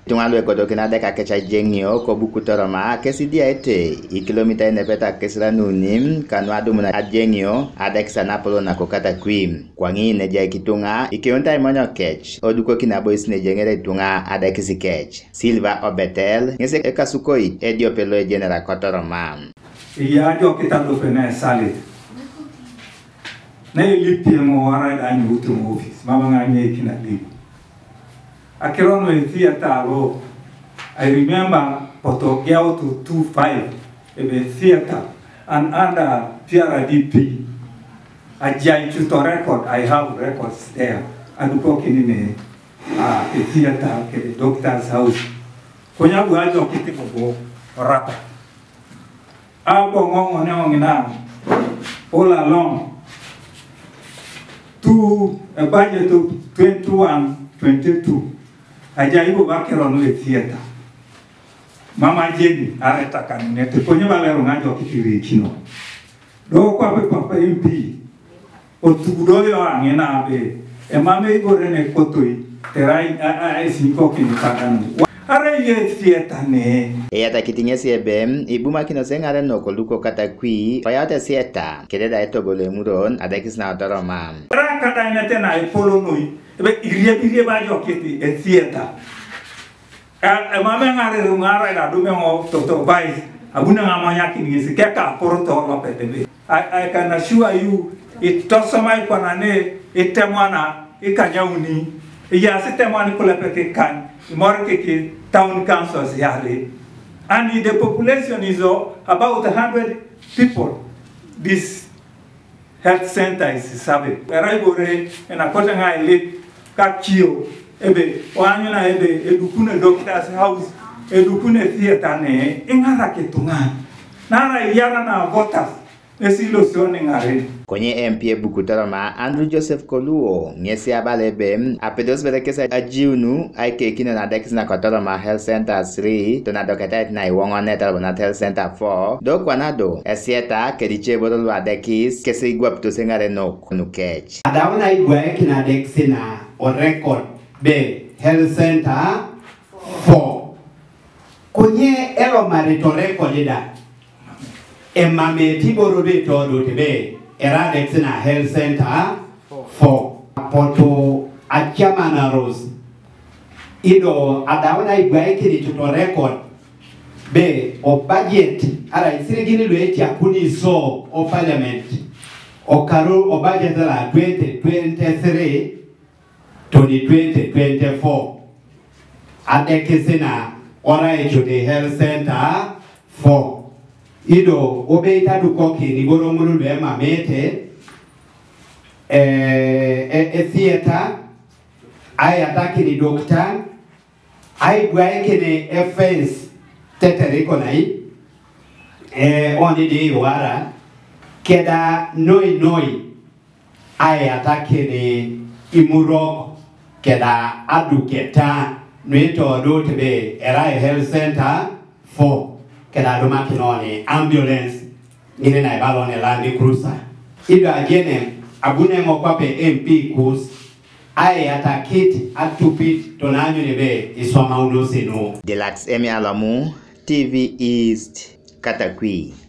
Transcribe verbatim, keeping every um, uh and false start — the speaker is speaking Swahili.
Itunga Luko dokina deka kecha jengio ko buku Toroma kesidia ete I kilomita inepeta kesira nunim kanwa dumuna adjengio adeksa napolo na ko Katakwi kwangi neja Itunga ikionta Emonyete oduko kinabo isine Ejengere Itunga adekisi kech Silva obetel ngese ekasukoi edio pelo Ejengere Toroma ya jo kitando pena salit na lipi mo wara da ni utu office mama nganye kina lipi akirono in theater lo I remember poto gel to two five ebe theater and under P R D P a giant to record I have records there and talking in a a theater ke doctor's house konya buajo kitiko bo rapa abo ngongo ne ngina all along to a budget of twenty-one twenty-two ajaibu bakero no theater mama jeni areta kanete konye balero ngajo kitiri kino do kwa pe papa M P otudo yo angena be e mame igore ne kotoi terai a a sinko kini pagano ara ye theater ne eyata kitingesi ebem ibuma kino sengare no ko Luko Katakwi oyata theater kededa etogole muron adekisna Toroma ra kada ina tena e polo noi ebe irie irie ba jo kiti e theater e mame ngare ngara da dume ngo to to bai abuna ngamanya kini se keka porto lo petebe I, I can assure you it tosoma ikonane itemwana ikanyauni ya sitemwani kula peke kan imorke ki town councils yale and the population is about one hundred people this health center is serving eraibore na kota ngai kakio ebe wanyuna ebe edukune doctor's house edukune theater ne ingara ketunga nara yara na voters esilo sone ngare konye M P buku Toroma Andrew Joseph Koluo ngesi abalebe apedos belekesa ajiunu aike kino na dex na Toroma Health Center three to na Aduketait na iwongo neta na Health Center four do kwanado esieta kediche bodolo adekis kesi igwapto sengare no kunukech adauna igwa kina dex na on record be Health Center four konye elo marito record da emame tiboro be todo tebe era dex na Health Center four poto achamana rose ido adauna igwa kini to record be o budget ara isirigini lweti akuni so o parliament o karo o budget la twenty twenty-three to the twenty twenty-four adekisina ora echo the Health Center four ido obeita duko kini boro mulu ema mete eh e theater ai ataki ni doctor ai gwaike ni offense teteriko nai eh oni di wara keda noi noi ai ataki ni imuro keda Aduketait nuito do tebe era Health Center four keda do makinoni ambulance ngine na balone land cruiser ido agene abune mokwape M P kus ai atakiti atupit tonanyo nebe isoma unosino Delax Emi Alamu T V East Katakwi.